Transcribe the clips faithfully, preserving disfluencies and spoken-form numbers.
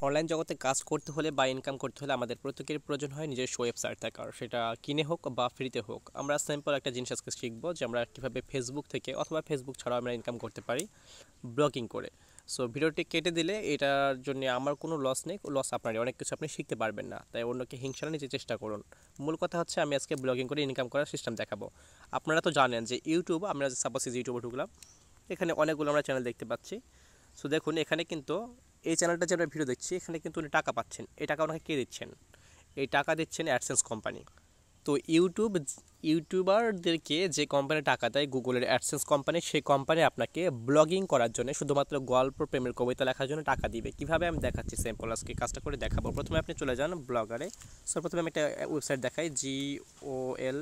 Online জগতে কাজ করতে হলে বা ইনকাম করতে হলে আমাদের প্রত্যেকের প্রয়োজন হয় নিজস্ব ওয়েবসাইট থাকার, সেটা কিনে হোক বা ফ্রিতে হোক। আমরা সিম্পল একটা জিনিস আজকে শিখবো যে আমরা কীভাবে ফেসবুক থেকে অথবা ফেসবুক ছাড়াও আমরা ইনকাম করতে পারি ব্লগিং করে। সো ভিডিওটি কেটে দিলে এটার জন্য আমার কোনো লস নেই, লস আপনারই, অনেক কিছু আপনি শিখতে পারবেন না, তাই অন্যকে হিংসা না নিজে চেষ্টা করুন। মূল কথা হচ্ছে আমি আজকে ব্লগিং করে ইনকাম করার সিস্টেম দেখাবো। আপনারা তো জানেন যে ইউটিউব, আমরা সাপোজ ইউটিউবে ঢুকলাম, এখানে অনেকগুলো আমরা চ্যানেল দেখতে পাচ্ছি। সো দেখুন এখানে কিন্তু এই চ্যানেলটা যে আমরা ভিডিও দেখছি এখানে কিন্তু উনি টাকা পাচ্ছেন। এই টাকা ওনাকে কে দিচ্ছেন? এই টাকা দিচ্ছেন অ্যাডসেন্স কোম্পানি। তো ইউটিউব ইউটিউবারদেরকে যে কোম্পানি টাকা দেয়, গুগলের অ্যাডসেন্স কোম্পানি, সেই কোম্পানি আপনাকে ব্লগিং করার জন্য, শুধুমাত্র গল্প, প্রেমের কবিতা লেখার জন্য টাকা দিবে। কীভাবে আমি দেখাচ্ছি, সিম্পল আজকে কাজটা করে দেখাবো। প্রথমে আপনি চলে যান ব্লগারে। সো প্রথমে আমি একটা ওয়েবসাইট দেখাই, জি ও এল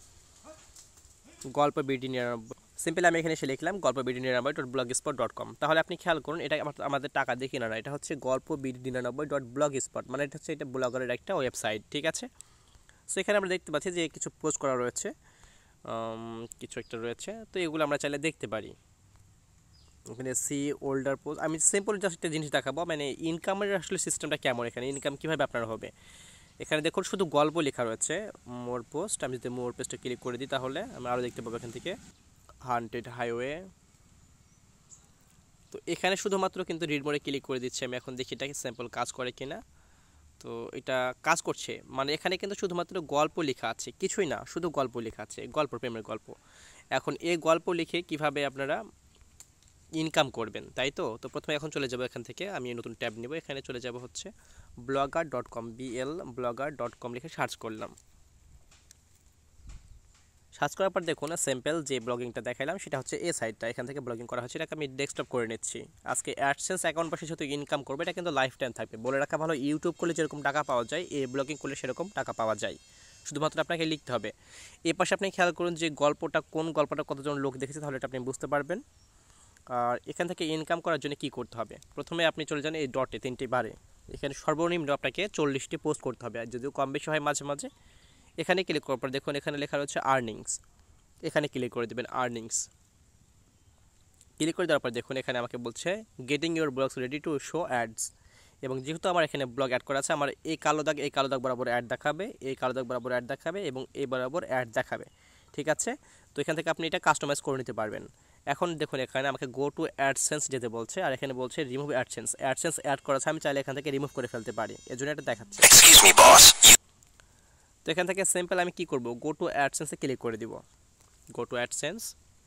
গল্প বিডি নিরানব্বই। সিম্পল আমি এখানে এসে লিখলাম গল্প বিডি নিরানব্বই dot blogspot dot com. তাহলে আপনি খেয়াল করুন, এটা আমাদের টাকা দিয়ে কিনা না, এটা হচ্ছে গল্প বিডি নিরানব্বই ডট ব্লগ স্পট, মানে এটা হচ্ছে এটা ব্লগারের একটা ওয়েবসাইট, ঠিক আছে। সো এখানে আমরা দেখতে পাচ্ছি যে কিছু পোস্ট করা রয়েছে, কিছু একটা রয়েছে, তো এগুলো আমরা চাইলে দেখতে পারি। এখানে সি ওল্ডার পোস্ট, আমি সিম্পল জাস্ট একটা জিনিস দেখাবো, মানে ইনকামের আসলে সিস্টেমটা কেমন, এখানে ইনকাম কীভাবে আপনার হবে। এখানে দেখুন শুধু গল্প লেখা রয়েছে, মোর পোস্ট। আমি যদি মোর পোস্টে ক্লিক করে দিই তাহলে আমরা আরও দেখতে পাবো এখান থেকে হান্টেড হাইওয়ে। তো এখানে শুধুমাত্র কিন্তু রিড মোড়ে ক্লিক করে দিচ্ছি আমি। এখন দেখি এটা স্যাম্পল কাজ করে কিনা। তো এটা কাজ করছে, মানে এখানে কিন্তু শুধুমাত্র গল্প লেখা আছে, কিছুই না, শুধু গল্প লেখা আছে, গল্প, প্রেমের গল্প। এখন এই গল্প লিখে কিভাবে আপনারা ইনকাম করবেন, তাই তো। তো প্রথমে এখন চলে যাব, এখান থেকে আমি নতুন ট্যাব নেব, এখানে চলে যাব হচ্ছে blogger dot com, BL blogger dot com লিখে সার্চ করলাম। সার্চ করার পর দেখুন স্যাম্পল যে ব্লগিংটা দেখালাম সেটা হচ্ছে এই সাইটটা, এখান থেকে ব্লগিং করা হচ্ছে। এটাকে আমি ডেস্কটপ করে নিচ্ছি। আজকে অ্যাডসেন্স অ্যাকাউন্ট পাশে যেহেতু ইনকাম করবে, এটা কিন্তু লাইফ টাইম থাকবে। বলে রাখা ভালো, ইউটিউব করলে যেরকম টাকা পাওয়া যায়, এই ব্লগিং করলে সেরকম টাকা পাওয়া যায়, শুধুমাত্র আপনাকে লিখতে হবে। এর পাশে আপনি খেয়াল করুন যে গল্পটা, কোন গল্পটা কতজন লোক দেখেছে, তাহলে এটা আপনি বুঝতে পারবেন। আর এখান থেকে ইনকাম করার জন্য কি করতে হবে, প্রথমে আপনি চলে যান এই ডটে, তিনটি বারে। এখানে সর্বনিম্ন আপনাকে চল্লিশটি পোস্ট করতে হবে, আর যদিও কম বেশি হয় মাঝে মাঝে। এখানে ক্লিক করার পর দেখুন এখানে লেখা রয়েছে আর্নিংস, এখানে ক্লিক করে দেবেন আর্নিংস। ক্লিক করে দেওয়ার পর দেখুন এখানে আমাকে বলছে getting your blogs ready to show ads, এবং যেহেতু আমার এখানে ব্লগ অ্যাড করা আছে, আমার এই কালো দাগ, এই কালো দাগ বরাবর অ্যাড দেখাবে, এই কালো দাগ বরাবর অ্যাড দেখাবে, এবং এই বরাবর অ্যাড দেখাবে, ঠিক আছে। তো এখান থেকে আপনি এটা কাস্টমাইজ করে নিতে পারবেন। এখন দেখুন এখানে আমাকে গো টু অ্যাডসেন্স যেতে বলছে, আর এখানে বলছে রিমুভ অ্যাডসেন্স। অ্যাডসেন্স অ্যাড করা আছে, আমি চাইলে এখান থেকে রিমুভ করে ফেলতে পারি, এর জন্য এটা দেখাচ্ছে। তো এখান থেকে সিম্পল আমি কি করব, গো টু অ্যাডসেন্সে ক্লিক করে দিব। Go to AdSense.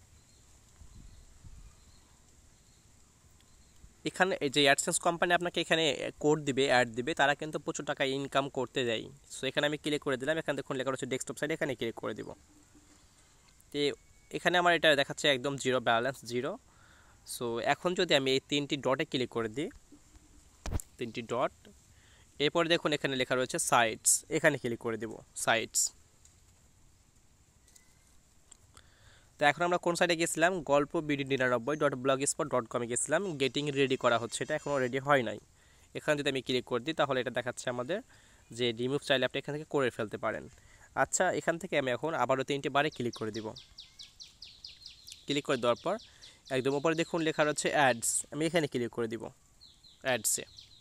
এখানে এই যে অ্যাডসেন্স কোম্পানি আপনাকে এখানে কোড দিবে, অ্যাড দিবে, তারা কিন্তু প্রচুর টাকা ইনকাম করতে দেয়। সো এখানে আমি ক্লিক করে দিলাম, এখানে দেখুন লেখা রয়েছে ডেস্কটপ সাইড, এখানে ক্লিক করে দিব। তো এখানে আমার এটা দেখাচ্ছে একদম জিরো ব্যালেন্স, জিরো। সো এখন যদি আমি এই তিনটি ডটে ক্লিক করে দিই, তিনটি ডট, এরপর দেখুন এখানে লেখা রয়েছে সাইটস, এখানে ক্লিক করে দেব সাইটস। তো এখন আমরা কোন সাইটে গেছিলাম, গল্প বিডি নিরানব্বই ডট ব্লগ স্পট ডট কমে গেছিলাম। গেটিং রেডি করা হচ্ছে, এটা এখনও রেডি হয় নাই। এখানে যদি আমি ক্লিক করে দিই তাহলে এটা দেখাচ্ছে আমাদের যে রিমুভ চাইলে আপনি এখান থেকে করে ফেলতে পারেন। আচ্ছা, এখান থেকে আমি এখন আবারও তিনটি বারে ক্লিক করে দিব। ক্লিক করে দেওয়ার পর একদম উপরে দেখুন লেখা রয়েছে অ্যাডস, আমি এখানে ক্লিক করে দিব অ্যাডসে,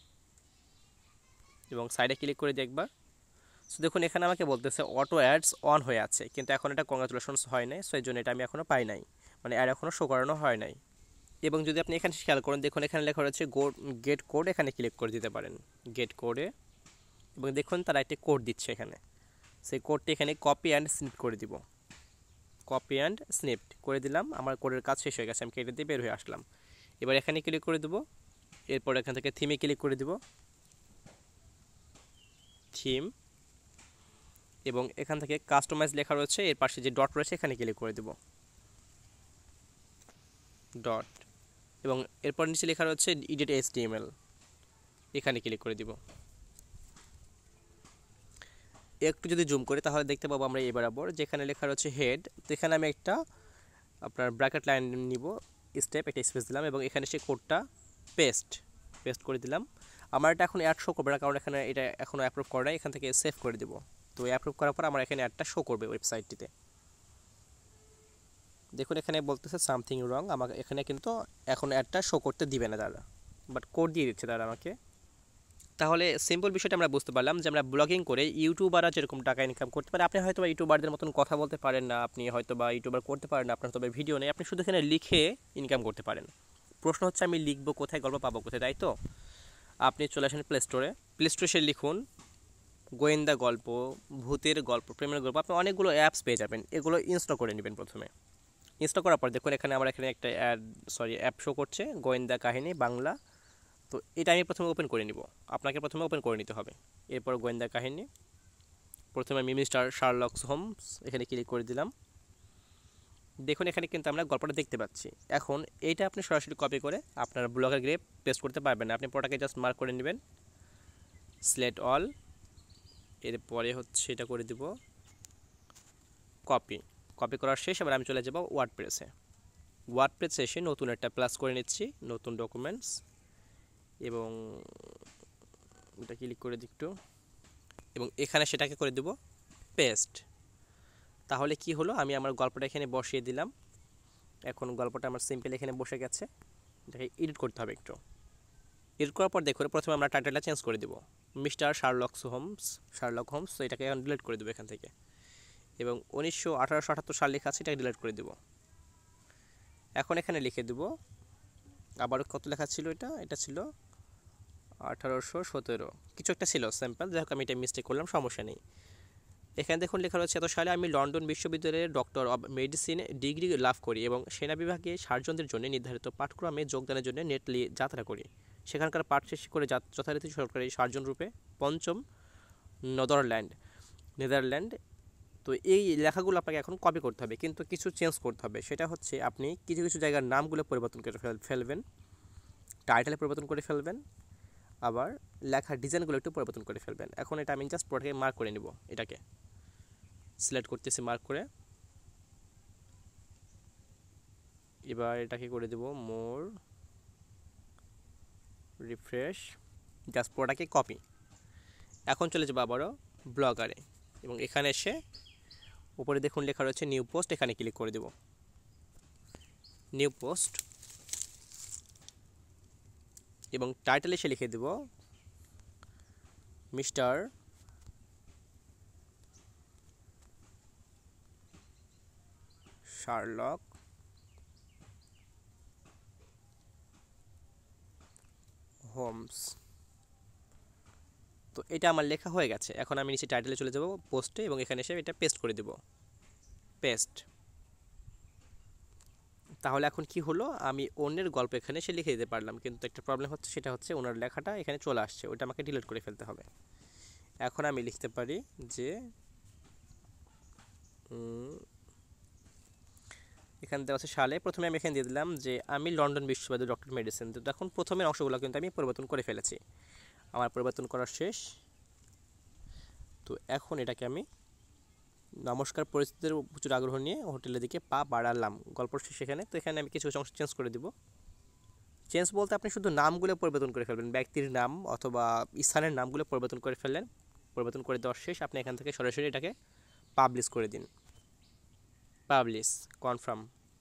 এবং সাইডে ক্লিক করে দিই একবার। সো দেখুন এখানে আমাকে বলতেছে অটো অ্যাডস অন হয়ে আছে, কিন্তু এখন এটা কংগ্রাচুলেশনস হয় নাই, সো এই জন্য এটা আমি এখনও পাই নাই, মানে অ্যাড এখনও শো করানো হয় নাই। এবং যদি আপনি এখানে খেয়াল করেন, দেখুন এখানে লেখা রয়েছে গো গেট কোড, এখানে ক্লিক করে দিতে পারেন গেট কোডে, এবং দেখুন তারা একটি কোড দিচ্ছে এখানে। সেই কোডটি এখানে কপি অ্যান্ড স্নিপ করে দিব, কপি অ্যান্ড স্নিপ করে দিলাম। আমার কোডের কাজ শেষ হয়ে গেছে, আমি কেটে দিয়ে বের হয়ে আসলাম। এবার এখানে ক্লিক করে দেবো, এরপর এখান থেকে থিমে ক্লিক করে দিব, থিম, এবং এখান থেকে কাস্টমাইজ লেখা রয়েছে, এর পাশে যে ডট রয়েছে এখানে ক্লিক করে দেব ডট, এবং এরপর নিচে লেখা রয়েছে এডিট এইচটিএমএল, এখানে ক্লিক করে দিব। একটু যদি জুম করি তাহলে দেখতে পাবো আমরা এই বরাবর যেখানে লেখা রয়েছে হেড, তো এখানে আমি একটা আপনার ব্র্যাকেট লাইন নিব, স্টেপ, একটা স্পেস দিলাম, এবং এখানে সেই কোডটা পেস্ট পেস্ট করে দিলাম। আমার এটা এখন অ্যাড শো করবে না, কারণ এখানে এটা এখনও অ্যাপ্রুভ করে নাই, এখান থেকে সেভ করে দেব। তো অ্যাপ্রুভ করার পর আমার এখানে অ্যাডটা শো করবে ওয়েবসাইটটিতে। দেখুন এখানে বলতেছে সামথিং রং, আমাকে এখানে কিন্তু এখন অ্যাডটা শো করতে দিবে না তারা, বাট কোড দিয়ে দিচ্ছে তারা আমাকে। তাহলে সিম্পল বিষয়টা আমরা বুঝতে পারলাম যে আমরা ব্লগিং করে ইউটিউবাররা যেরকম টাকা ইনকাম করতে পারে, আপনি হয়তো বা ইউটিউবারদের মতন কথা বলতে পারেন না, আপনি হয়তো বা ইউটিউবার করতে পারেন না, আপনার তবে ভিডিও নেই, আপনি শুধু এখানে লিখে ইনকাম করতে পারেন। প্রশ্ন হচ্ছে আমি লিখবো কোথায়, গল্প পাবো কোথায়, তাই তো? আপনি চলে আসেন প্লে স্টোরে, প্লে স্টোরে এসে লিখুন গোয়েন্দা গল্প, ভূতের গল্প, প্রেমের গল্প, আপনি অনেকগুলো অ্যাপস পেয়ে যাবেন। এগুলো ইনস্টল করে নেবেন প্রথমে। ইনস্টল করার পর দেখুন এখানে আমার এখানে একটা অ্যাড সরি অ্যাপ শো করছে, গোয়েন্দা কাহিনী বাংলা। তো এটা আমি প্রথমে ওপেন করে নিব, আপনাকে প্রথমে ওপেন করে নিতে হবে। এরপর গোয়েন্দা কাহিনী, প্রথমে আমি মিস্টার শার্লক হোমস এখানে ক্লিক করে দিলাম। দেখুন এখানে কিন্তু আমরা গল্পটা দেখতে পাচ্ছি। এখন এইটা আপনি সরাসরি কপি করে আপনার ব্লগে গিয়ে পেস্ট করতে পারবেন না, আপনি পুরোটাকে জাস্ট মার্ক করে নেবেন সিলেক্ট অল, এরপরে হচ্ছে এটা করে দিব কপি। কপি করার শেষ, এবার আমি চলে যাব ওয়ার্ডপ্রেসে। ওয়ার্ডপ্রেসে এসে নতুন একটা প্লাস করে নিচ্ছি, নতুন ডকুমেন্টস, এবং এটা ক্লিক করে দিই একটু, এবং এখানে সেটাকে করে দেব পেস্ট। তাহলে কি হলো, আমি আমার গল্পটা এখানে বসিয়ে দিলাম। এখন গল্পটা আমার সিম্পল এখানে বসে গেছে। এটাকে এডিট করতে হবে একটু। এডিট করার পর দেখুন প্রথমে আমরা টাইটেলটা চেঞ্জ করে দেব, mister Sherlock Holmes, Sherlock Holmes. তো এটাকে এখন ডিলিট করে দেবো এখান থেকে, এবং উনিশশো আঠারোশো আটাত্তর সাল লেখা আছে, এটাকে ডিলিট করে দেব। এখন এখানে লিখে দেব, আবারও কত লেখা ছিল, এটা এটা ছিল আঠারোশো সতেরো কিছু একটা ছিল স্যাম্পল, যাই হোক আমি এটা মিস্টেক করলাম, সমস্যা নেই। এখানে দেখুন লেখা রয়েছে, এত সালে আমি লন্ডন বিশ্ববিদ্যালয়ের ডক্টর অব মেডিসিন ডিগ্রি লাভ করি এবং সেনা বিভাগে সার্জনদের জন্য নির্ধারিত পাঠক্রমে যোগদানের জন্য নেটলি যাত্রা করি। সেখানকার পাঠ শেষ করে যথারীতি সরকারি সার্জন রূপে পঞ্চম নেদারল্যান্ড নেদারল্যান্ড তো এই লেখাগুলো আপনাকে এখন কপি করতে হবে, কিন্তু কিছু চেঞ্জ করতে হবে। সেটা হচ্ছে আপনি কিছু কিছু জায়গার নামগুলো পরিবর্তন করে ফেলবেন, টাইটেলে পরিবর্তন করে ফেলবেন, আবার লেখার ডিজাইনগুলো একটু পরিবর্তন করে ফেলবেন। এখন এটা আমি জাস্ট পুরোটাকে মার্ক করে নিব, এটাকে সিলেক্ট করতেছি মার্ক করে। এবার এটাকে করে দেব মোর, রিফ্রেশ, জাস্ট পুরোটাকে কপি। এখন চলে যাবো আবারও ব্লগারে, এবং এখানে এসে উপরে দেখুন লেখা রয়েছে নিউ পোস্ট, এখানে ক্লিক করে দেব নিউ পোস্ট, এবং টাইটেল এসে লিখে দেব মিস্টার শার্লক হোমস। তো এটা আমার লেখা হয়ে গেছে। এখন আমি নিচে টাইটেলে চলে যাব পোস্টে, এবং এখানে এসে এটা পেস্ট করে দেব, পেস্ট। তাহলে এখন কি হলো, আমি অন্যের গল্প এখানে এসে লিখে দিতে পারলাম, কিন্তু একটা প্রবলেম হচ্ছে, সেটা হচ্ছে ওনার লেখাটা এখানে চলে আসছে, ওটা আমাকে ডিলিট করে ফেলতে হবে। এখন আমি লিখতে পারি যে এখানে দেওয়া আছে সালে, প্রথমে আমি এখানে দিয়ে দিলাম যে আমি লন্ডন বিশ্ববিদ্যালয় ডক্টর মেডিসিন। তো এখন প্রথমের অংশগুলো কিন্তু আমি পরিবর্তন করে ফেলেছি, আমার পরিবর্তন করা শেষ। তো এখন এটাকে আমি নমস্কার পরিস্থিতির প্রচুর আগ্রহ নিয়ে হোটেলের দিকে পা বাড়ালাম, গল্প শেষ এখানে। তো এখানে আমি কিছু অংশ চেঞ্জ করে দিব। চেঞ্জ বলতে আপনি শুধু নামগুলো পরিবর্তন করে ফেলবেন, ব্যক্তির নাম অথবা স্থানের নামগুলো পরিবর্তন করে ফেললেন। পরিবর্তন করে দেওয়ার শেষ, আপনি এখান থেকে সরাসরি এটাকে পাবলিশ করে দিন, পাবলিশ, কনফার্ম।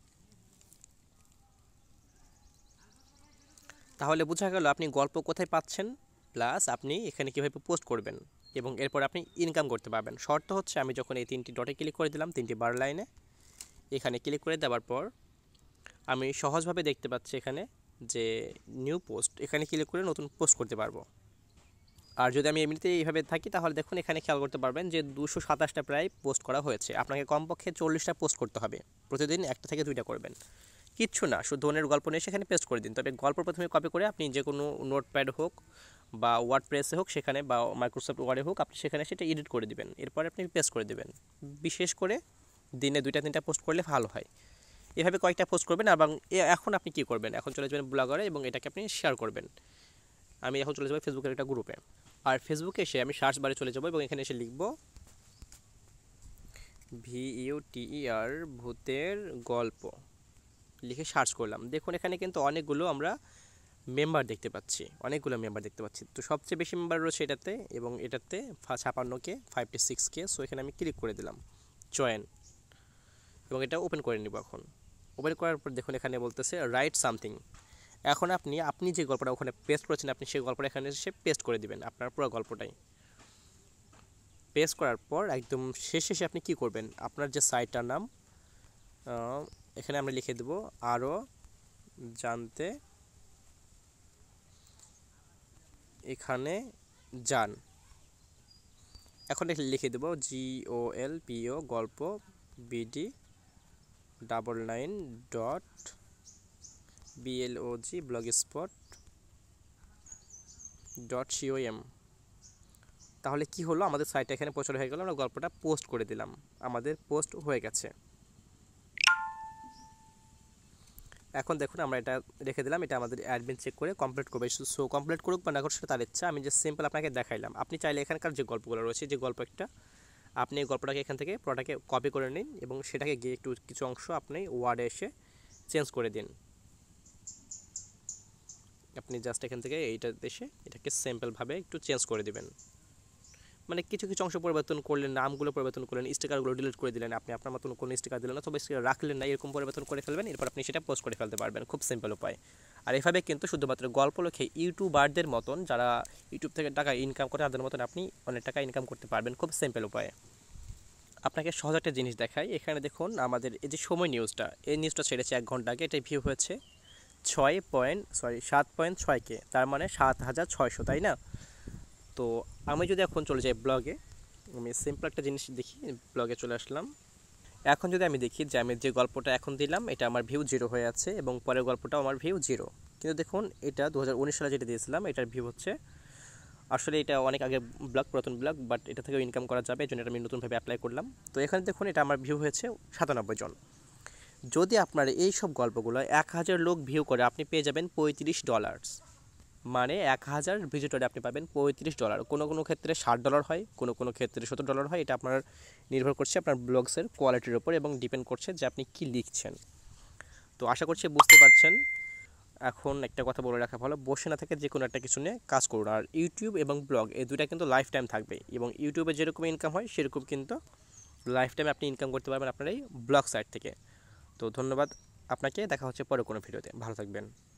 তাহলে বোঝা গেল আপনি গল্প কোথায় পাচ্ছেন, প্লাস আপনি এখানে কীভাবে পোস্ট করবেন, এবং এরপর আপনি ইনকাম করতে পারবেন। শর্ত হচ্ছে আমি যখন এই তিনটি ডটে ক্লিক করে দিলাম, তিনটি বার লাইনে এখানে ক্লিক করে দেওয়ার পর আমি সহজভাবে দেখতে পাচ্ছি এখানে যে নিউ পোস্ট, এখানে ক্লিক করে নতুন পোস্ট করতে পারবো। আর যদি আমি এমনিতে এইভাবে থাকি তাহলে দেখুন এখানে খেয়াল করতে পারবেন যে দুশো সাতাশটা প্রায় পোস্ট করা হয়েছে। আপনাকে কমপক্ষে চল্লিশটা পোস্ট করতে হবে, প্রতিদিন একটা থেকে দুইটা করবেন, কিচ্ছু না, শুধু ধরনের গল্প নিয়ে সেখানে পেস্ট করে দিন। তবে গল্প প্রথমে কপি করে আপনি যে কোনো নোটপ্যাড হোক বা ওয়ার্ডপ্রেসে হোক সেখানে, বা মাইক্রোসফট ওয়ার্ডে হোক, আপনি সেখানে সেটা এডিট করে দিবেন, এরপরে আপনি পেস্ট করে দিবেন। বিশেষ করে দিনে দুইটা তিনটা পোস্ট করলে ভালো হয়। এভাবে কয়েকটা পোস্ট করবেন, এবং এখন আপনি কি করবেন, এখন চলে যাবেন ব্লগারে এবং এটাকে আপনি শেয়ার করবেন। আমি এখন চলে যাবো ফেসবুকের একটা গ্রুপে, আর ফেসবুকে এসে আমি সার্চ বারে চলে যাবো এবং এখানে এসে লিখব ভি ইউ টি ই আর ভূতের গল্প, লিখে সার্চ করলাম। দেখুন এখানে কিন্তু অনেকগুলো আমরা মেম্বার দেখতে পাচ্ছি, অনেকগুলো মেম্বার দেখতে পাচ্ছি। তো সবচেয়ে বেশি মেম্বার রয়েছে এটাতে, এবং এটাতে ছাপান্ন কে, ফাইভটি সিক্স কে। সো এখানে আমি ক্লিক করে দিলাম জয়েন, এবং এটা ওপেন করে নিব। এখন ওপেন করার পর দেখুন এখানে বলতেছে রাইট সামথিং, এখন আপনি আপনি যে গল্পটা ওখানে পেস্ট করেছেন আপনি সেই গল্পটা এখানে এসে পেস্ট করে দিবেন, আপনার পুরো গল্পটাই পেস্ট করার পর একদম শেষে এসে আপনি কী করবেন, আপনার যে সাইটটার নাম এখানে আমরা লিখে দেব আরও জানতে এখানে যান। এখন লিখে দেব জি ও এল পি ও গল্প BD double nine dot BLOG blogspot dot COM. তাহলে কি হলো, আমাদের সাইটটা এখানে প্রচার হয়ে গেল, আমরা গল্পটা পোস্ট করে দিলাম, আমাদের পোস্ট হয়ে গেছে। এখন দেখুন আমরা এটা রেখে দিলাম, এটা আমাদের অ্যাডমিন চেক করে কমপ্লিট করবে। সো কমপ্লিট করুক বা না করুক সেটা তার ইচ্ছা, আমি যে সিম্পল আপনাকে দেখাইলাম। আপনি চাইলে এখানকার যে গল্পগুলো রয়েছে, যে গল্প একটা আপনি এই গল্পটাকে এখান থেকে পুরোটাকে কপি করে নিন এবং সেটাকে গিয়ে একটু কিছু অংশ আপনি ওয়ার্ডে এসে চেঞ্জ করে দিন। আপনি জাস্ট এখান থেকে এইটা এসে এটাকে সিম্পলভাবে একটু চেঞ্জ করে দিবেন, মানে কিছু কিছু অংশ পরিবর্তন করলেন, নামগুলো পরিবর্তন করলেন, স্টিকারগুলো ডিলিট করে দিলেন, আপনি আপনার মতন কোনো স্টিকার দিলেন অথবা স্টিকার রাখলেন না, এরকম পরিবর্তন করে ফেলবেন, এরপর আপনি সেটা পোস্ট করে ফেলতে পারবেন, খুব সিম্পল উপায়। আর এভাবে কিন্তু শুধুমাত্র গল্প লিখে ইউটিউবারদের মতন যারা ইউটিউব থেকে টাকা ইনকাম করে তাদের মতন আপনি অনেক টাকা ইনকাম করতে পারবেন খুব সিম্পল উপায়ে। আপনাকে সহজ একটা জিনিস দেখাই, এখানে দেখুন আমাদের এই যে সময় নিউজটা, এই নিউজটা ছেড়েছে এক ঘন্টা আগে, এটাই ভিউ হয়েছে ছয় পয়েন্ট সরি সাত পয়েন্ট ছয় কে, তার মানে সাত হাজার ছয়শো, তাই না? তো আমি যদি এখন চলে যাই ব্লগে, আমি সিম্পল একটা জিনিস দেখি, ব্লগে চলে আসলাম। এখন যদি আমি দেখি যে আমি যে গল্পটা এখন দিলাম এটা আমার ভিউ জিরো হয়ে আছে এবং পরের গল্পটাও আমার ভিউ জিরো, কিন্তু দেখুন এটা দু হাজার উনিশ সালে যেটা দিয়েছিলাম এটার ভিউ হচ্ছে, আসলে এটা অনেক আগে ব্লগ, পুরাতন ব্লগ, বাট এটা থেকেও ইনকাম করা যাবে, এই জন্য এটা আমি নতুনভাবে অ্যাপ্লাই করলাম। তো এখানে দেখুন এটা আমার ভিউ হয়েছে সাতানব্বই জন। যদি আপনার এই সব গল্পগুলো এক হাজার লোক ভিউ করে আপনি পেয়ে যাবেন পঁয়ত্রিশ ডলার্স, মানে এক হাজার ভিজিটরে আপনি পাবেন পঁয়ত্রিশ ডলার। কোনো কোনো ক্ষেত্রে ষাট ডলার হয়, কোনো কোনো ক্ষেত্রে সত্তর ডলার হয়, এটা আপনার নির্ভর করছে আপনার ব্লগসের কোয়ালিটির উপর এবং ডিপেন্ড করছে যে আপনি কী লিখছেন। তো আশা করছি বুঝতে পারছেন। এখন একটা কথা বলে রাখা ভালো, বসে না থেকে যে কোনো একটা কিছু নিয়ে কাজ করুন। আর ইউটিউব এবং ব্লগ এই দুইটা কিন্তু লাইফ টাইম থাকবে, এবং ইউটিউবে যেরকম ইনকাম হয় সেরকম কিন্তু লাইফ টাইমে আপনি ইনকাম করতে পারবেন আপনার এই ব্লগ সাইট থেকে। তো ধন্যবাদ আপনাকে, দেখা হচ্ছে পরে কোনো ভিডিওতে, ভালো থাকবেন।